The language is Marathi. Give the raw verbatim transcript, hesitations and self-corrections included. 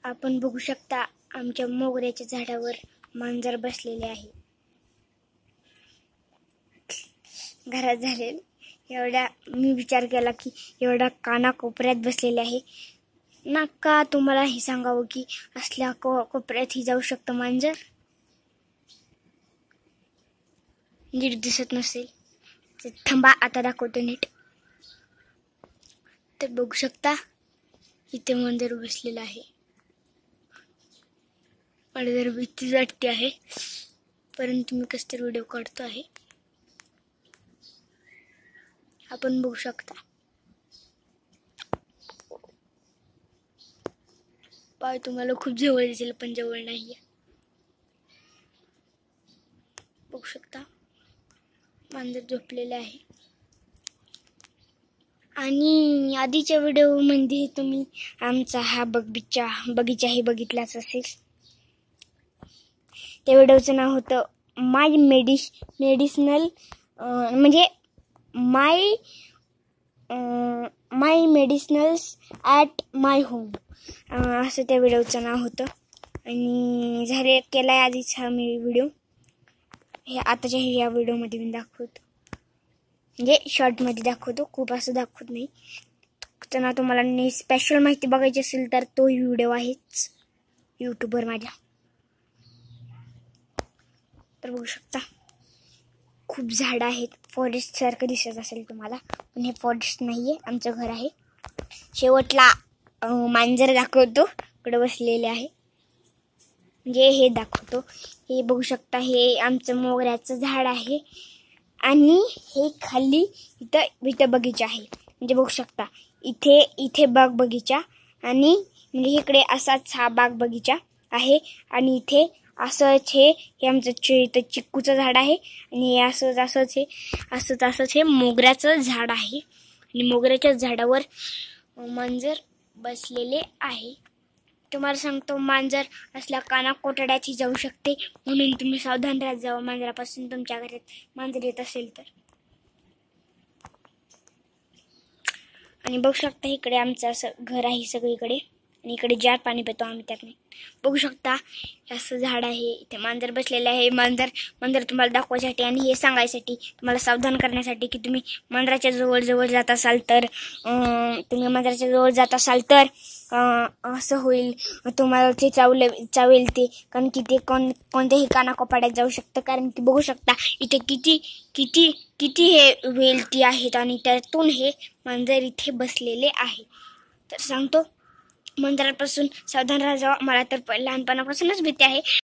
आपण बघू शकता आमच्या मोगऱ्याच्या झाडावर मांजर बसलेले आहे. घरात झालेल एवढा मी विचार केला की एवढा काना कोपऱ्यात बसलेले आहे ना, का तुम्हाला हे सांगावं की असल्या को कोपऱ्यात ही जाऊ शकतं मांजर. नीट दिसत नसेल तर थांबा, आता दाखवतो नीट. तर बघू शकता इथे मांजर बसलेला आहे. मला जर भीती वाटते आहे, परंतु मी कसं तरी व्हिडिओ काढतो आहे. आपण बघू शकता पाय तुम्हाला खूप जवळ दिसेल पण जवळ नाहीये. बघू शकता मांजर झोपलेले आहे. आणि आधीच्या व्हिडिओ मध्ये तुम्ही आमचा हा बगीचा बगीचाही बघितलाच असेल. त्या व्हिडिओचं नाव होतं माय मेडिस मेडिसिनल म्हणजे माय माय मेडिसिनल्स ॲट माय होम असं त्या व्हिडिओचं नाव होतं. आणि झाले केलाय आधीच हा मी व्हिडिओ. हे आताच्या या व्हिडिओमध्ये मी दाखवतो, म्हणजे शॉर्टमध्ये दाखवतो, खूप असं दाखवत नाही. त्यांना तुम्हाला स्पेशल माहिती बघायची असेल तर तो व्हिडिओ आहेच यूट्यूबवर माझ्या. तर बघू शकता खूप झाडं आहेत. फॉरेस्ट सारखं दिसत असेल तुम्हाला, पण हे फॉरेस्ट नाहीये, आमचं घर आहे. शेवटला मांजर दाखवतो इकडे बसलेले आहे, म्हणजे हे दाखवतो. हे बघू शकता हे आमचं मोगऱ्याचं झाड आहे. आणि हे खाली इथं इथं बगीचा आहे. म्हणजे बघू शकता इथे इथे बाग बगीचा आणि म्हणजे इकडे असाच हा बाग बगीचा आहे. आणि इथे असंच हे हे आमचं इथं चिक्कूचं झाड आहे. आणि हे असंच असंच हे असंच असंच हे मोगऱ्याचं झाड आहे. आणि मोगऱ्याच्या झाडावर मांजर बसलेले आहे. तुम्हाला सांगतो मांजर असल्या काना कोठड्यातही जाऊ शकते, म्हणून तुम्ही सावधान राहत जावा मांजरापासून. तुमच्या घरात मांजर येत असेल तर. आणि बघू शकता इकडे आमचं असं घर आहे सगळीकडे, आणि इकडे जार पाणी पितो आम्ही त्यात. नाही बघू शकता असं झाड आहे, इथे मांजर बसलेले आहे. मांजर मांजर तुम्हाला दाखवायसाठी आणि हे सांगायसाठी, तुम्हाला सावधान करण्यासाठी की तुम्ही मांजराच्या जवळ जवळ जात असाल तर तुम्ही मांजराच्या जवळ जात असाल तर असं होईल, तुम्हाला ते चावले चावेल ते. कारण की ते कोण कोणत्याही कानाकोपऱ्यात जाऊ शकतं. कारण की बघू शकता इथे किती किती किती हे वेलती आहेत आणि त्यातून हे मांजर इथे बसलेले आहे. तर सांगतो मांजरापासून सावधान राहा. मला तर लहानपणापासूनच भीती आहे.